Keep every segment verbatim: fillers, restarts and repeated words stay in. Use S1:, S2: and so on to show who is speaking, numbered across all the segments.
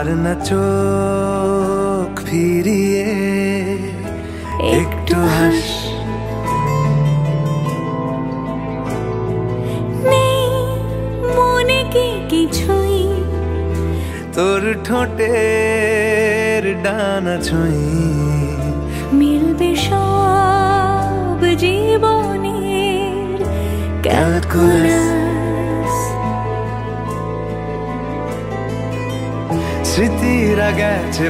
S1: আর না চোখ ফিরিয়ে একটু হাস।
S2: নেই মনে কি কিছুই,
S1: তোর ঠোঁটের ডানা ছুঁই
S2: মিলবে সব জীবনের ক্যালকুলাস।
S1: স্মৃতিরা গেছে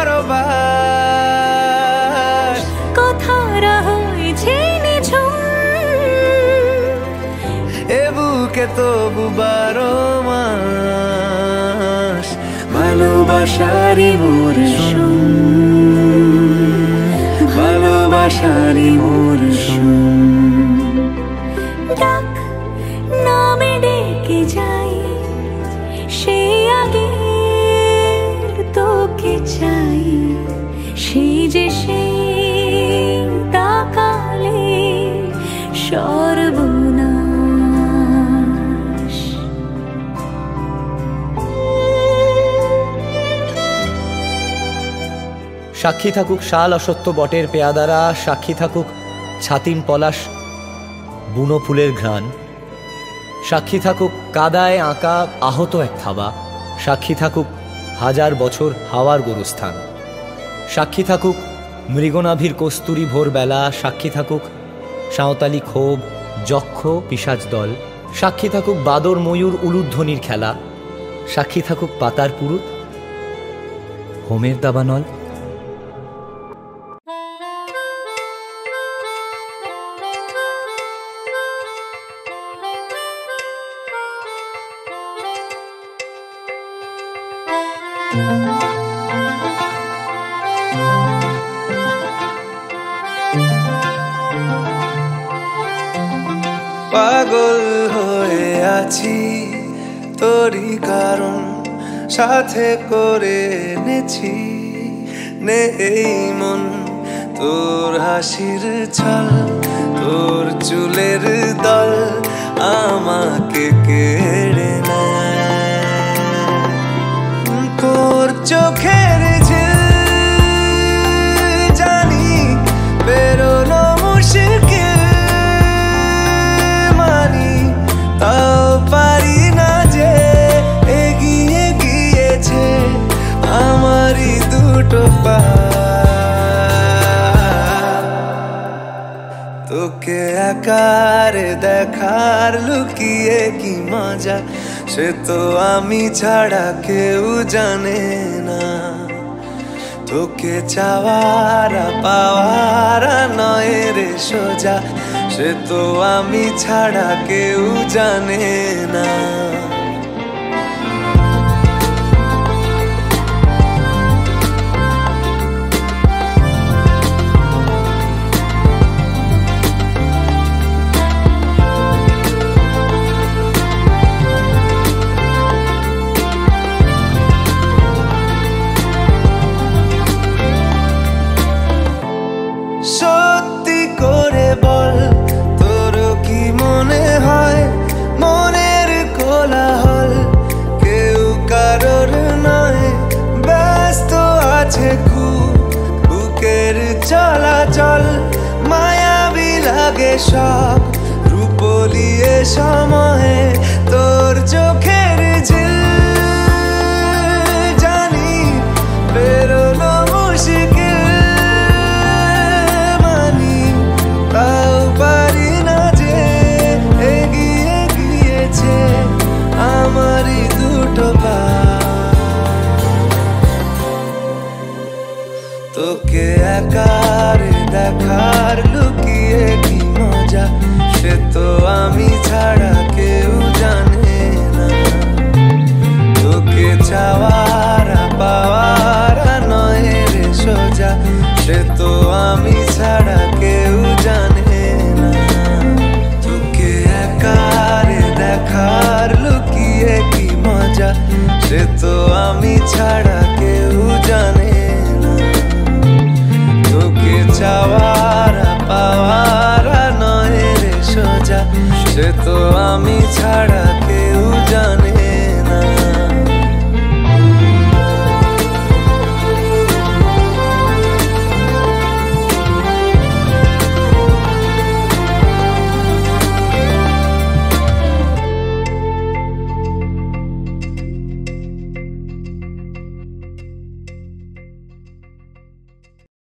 S1: পরবাস,
S2: কথারা হয়েছে নিঝুম,
S1: এ বুকে তবু বারো মাস ভালোবাসারই মরশুম, ভালোবাসারই মরশুম।
S2: ডাক নামে ডেকে যাই, সে আগে তোকে চাই, সে যে সেই তাকালে সর্বনাশ।
S3: সাক্ষী থাকুক শাল অসত্য বটের পেয়াদারা, সাক্ষী থাকুক ছাতিম পলাশ বুনো ফুলের ঘ্রাণ, সাক্ষী থাকুক কাদায় আঁকা আহত এক থাবা, সাক্ষী থাকুক হাজার বছর হাওয়ার গোরস্থান, সাক্ষী থাকুক মৃগনাভির কস্তুরী ভোরবেলা, সাক্ষী থাকুক সাঁওতালি ক্ষোভ যক্ষ পিশাচ দল, সাক্ষী থাকুক বাদর ময়ূর উলুধ্বনির খেলা, সাক্ষী থাকুক পাতার পুরুত হোমের দাবানল।
S1: পাগল হয়ে আছি তোরই কারণ, সাথে করে এনেছি নেই মন তোর হাসির ছল, তোর চুলের দল আমাকে কেড়ে নেয়, তোর চোখের ঝিল জানি বেরোনো মুশকিল, মানি তাও পারি না যে এগিয়ে গিয়েছে আমারই দুটো পা। তোকে একার দেখার লুকিয়ে কি মজা, সে তো আমি ছাড়া কেউ জানে না, তোকে চাওয়ার পাওয়ার নয় রে সোজা, সে তো আমি ছাড়া কেউ জানে না। সত্যি করে বল তোর কি মনে হয়, মনের কোলাহল কেউ কারোর নয়, ব্যস্ত আছে খুব বুকের চলাচল, মায়াবী লাগে সব রূপলিয়ে সময়ে তোর চোখের ঝিল জানি বেরোনো মুশকিল, আমারই দুটো পা। তোকে একার দেখার লুকিয়ে কি মজা, সে তো আমি ছাড়া কেউ জানে না, তোকে চাওয়ার পাওয়ার নয় রে সোজা, সে তো আমি ছাড়া কেউ জানে না, তোকে একার দেখার লুকিয়ে কি মজা, সে তো আমি ছাড়া কেউ জানে না, তোকে চাওয়ার পাওয়ার নয় রে সোজা, সে তো আমি ছাড়া